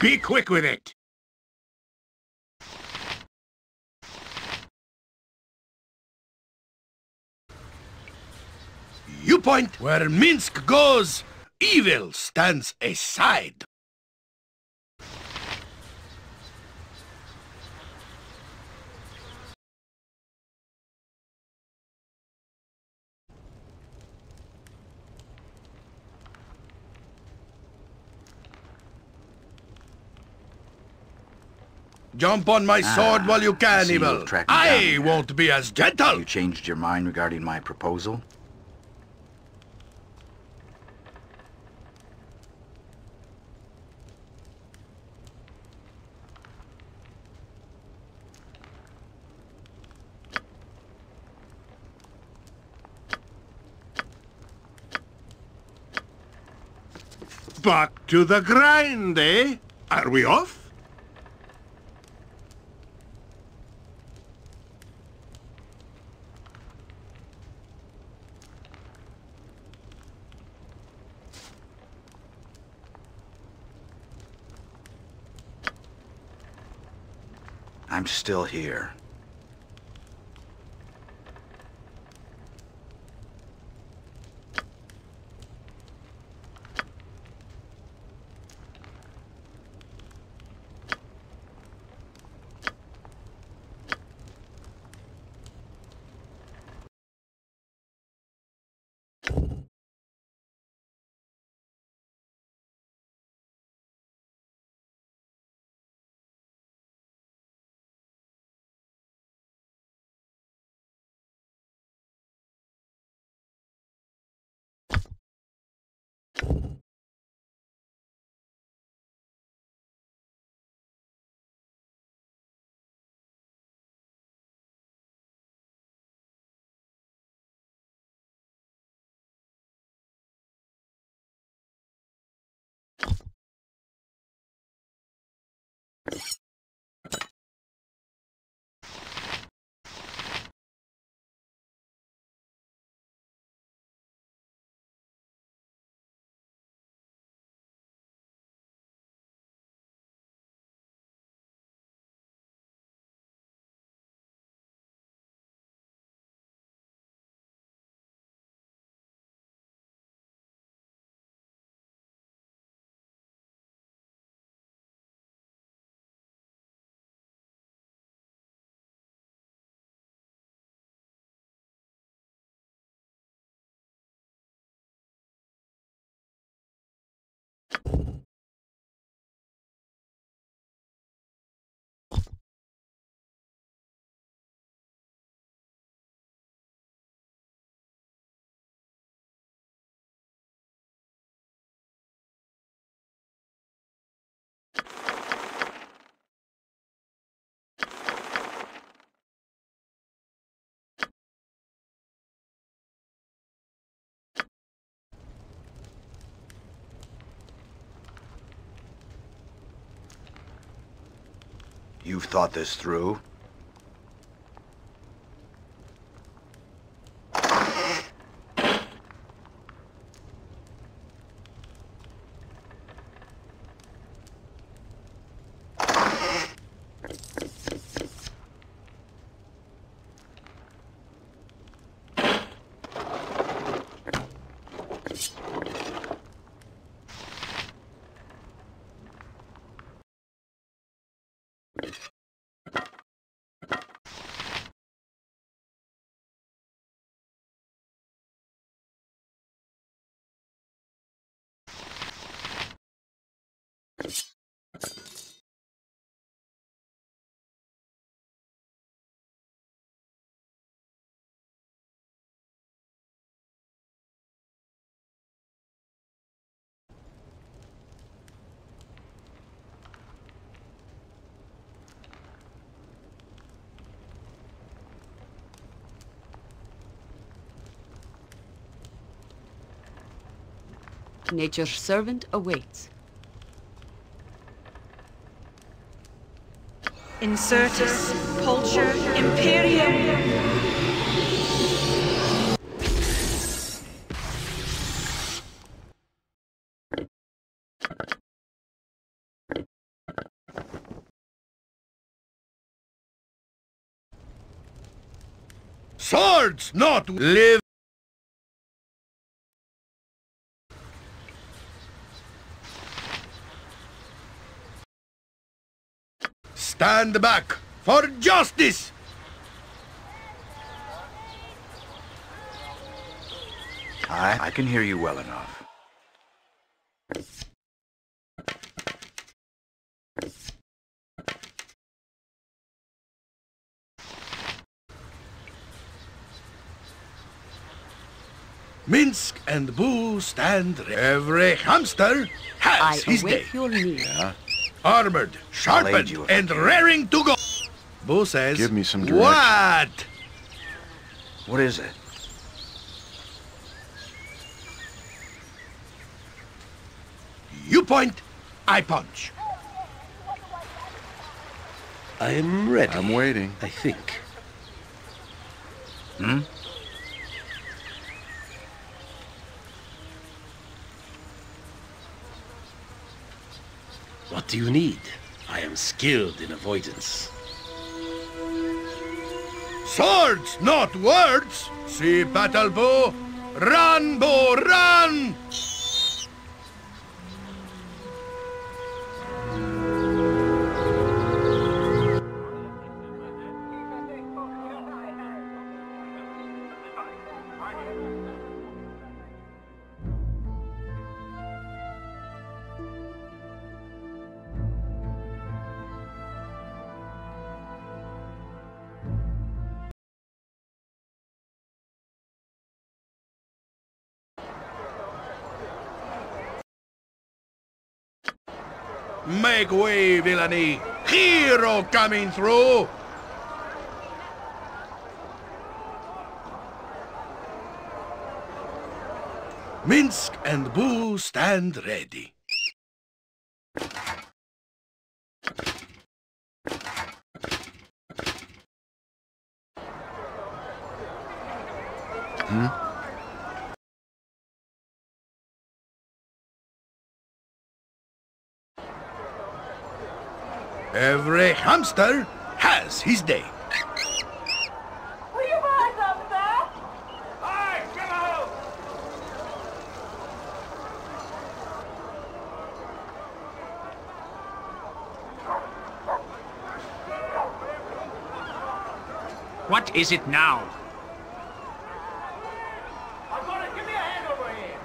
Be quick with it! You point where Minsk goes, evil stands aside. Jump on my sword while you can, see evil. you've tracked me I down. won't be as gentle. You changed your mind regarding my proposal? Back to the grind, eh? Are we off? I'm still here. You've thought this through? Nature's servant awaits. Incertus, Pulcher, Imperium. Swords, not live. Stand back for justice! I can hear you well enough. Minsk and Boo stand every hamster has I his day. await your need. Armored, aid sharpened, you if I and can. raring to go. Boo says, Give me some direction. What? What is it? You point, I punch. I am ready. I'm waiting. I think. Hmm? What do you need? I am skilled in avoidance. Swords, not words. See battle, Boo. Run, Boo, run! Make way, villainy! Hero coming through! Minsk and Boo stand ready. Every hamster has his day. Will you rise up, sir? What is it now? Give me a hand over here.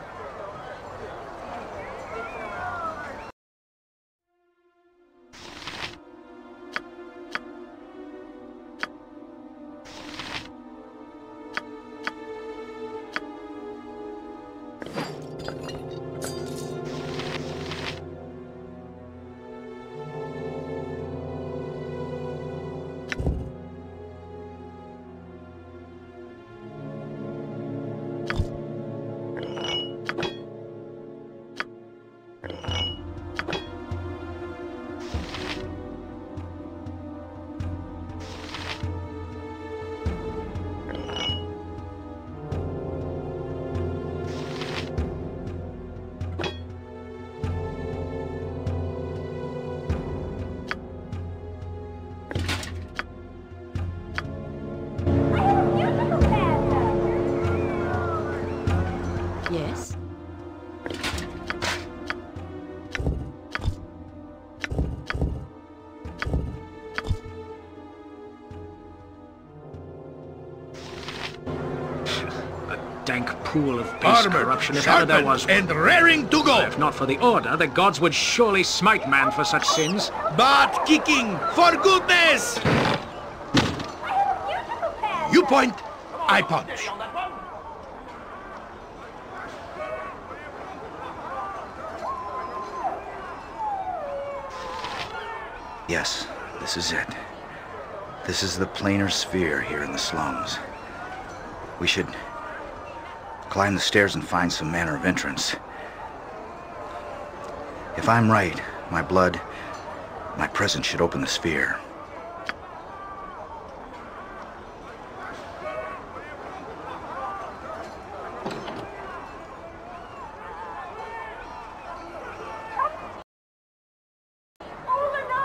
Yes? Dank pool of base Armored, corruption if ever there sharpened, was one. and raring to go. If not for the Order, the gods would surely smite man for such sins. Butt kicking, for goodness! You point, I punch. Yes, this is it. This is the planar sphere here in the slums. We should climb the stairs and find some manner of entrance. If I'm right, my blood, my presence should open the sphere.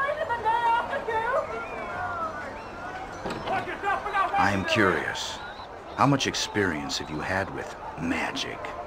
I am curious. How much experience have you had with magic?